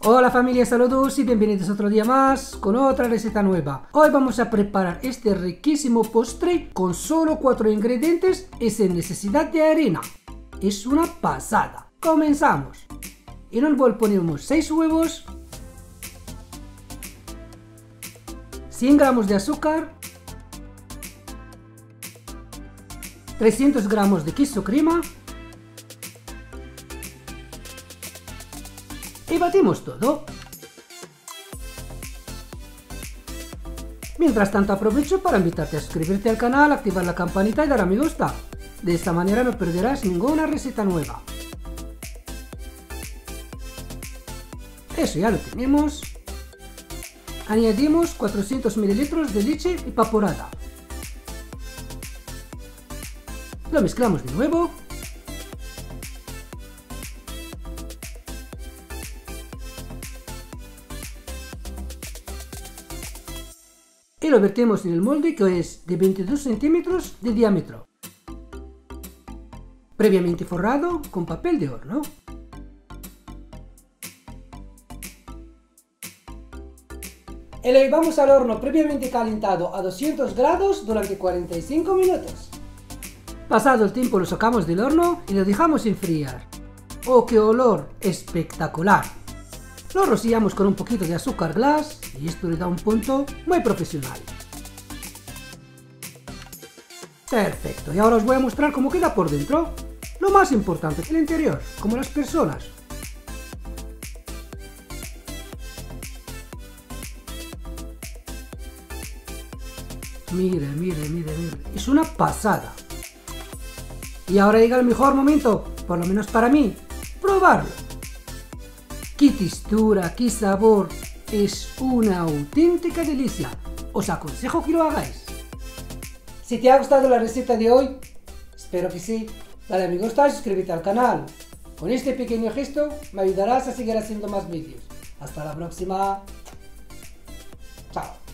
Hola familia, saludos y bienvenidos otro día más con otra receta nueva. Hoy vamos a preparar este riquísimo postre con solo 4 ingredientes y sin necesidad de harina. Es una pasada. Comenzamos. En un bol ponemos 6 huevos, 100 gramos de azúcar, 300 gramos de queso crema y batimos todo. Mientras tanto aprovecho para invitarte a suscribirte al canal, activar la campanita y dar a me gusta. De esta manera no perderás ninguna receta nueva. Eso ya lo tenemos. Añadimos 400 ml de leche evaporada. Lo mezclamos de nuevo. Y lo vertimos en el molde, que es de 22 centímetros de diámetro, previamente forrado con papel de horno. Y lo llevamos al horno previamente calentado a 200 grados durante 45 minutos. Pasado el tiempo lo sacamos del horno y lo dejamos enfriar. ¡Oh, qué olor espectacular! Lo rociamos con un poquito de azúcar glass y esto le da un punto muy profesional. Perfecto, y ahora os voy a mostrar cómo queda por dentro. Lo más importante es el interior, como las personas. Mire, mire, mire, mire, es una pasada. Y ahora llega el mejor momento, por lo menos para mí, probarlo. ¡Qué textura, qué sabor! Es una auténtica delicia. Os aconsejo que lo hagáis. Si te ha gustado la receta de hoy, espero que sí, dale a me gusta y suscríbete al canal. Con este pequeño gesto me ayudarás a seguir haciendo más vídeos. Hasta la próxima. Chao.